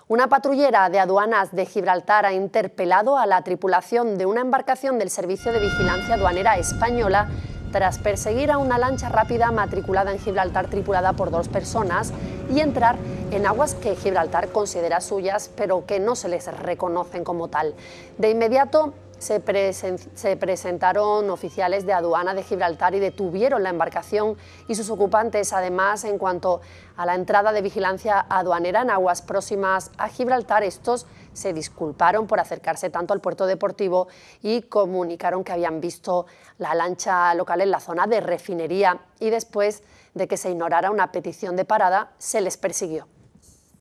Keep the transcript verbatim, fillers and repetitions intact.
Una patrullera de aduanas de Gibraltar ha interpelado a la tripulación de una embarcación del Servicio de Vigilancia Aduanera Española tras perseguir a una lancha rápida matriculada en Gibraltar tripulada por dos personas y entrar en aguas que Gibraltar considera suyas, pero que no se les reconocen como tal. De inmediato se, presen se presentaron oficiales de aduana de Gibraltar y detuvieron la embarcación y sus ocupantes. Además, en cuanto a la entrada de vigilancia aduanera en aguas próximas a Gibraltar, estos se disculparon por acercarse tanto al puerto deportivo y comunicaron que habían visto la lancha local en la zona de refinería y después de que se ignorara una petición de parada, se les persiguió.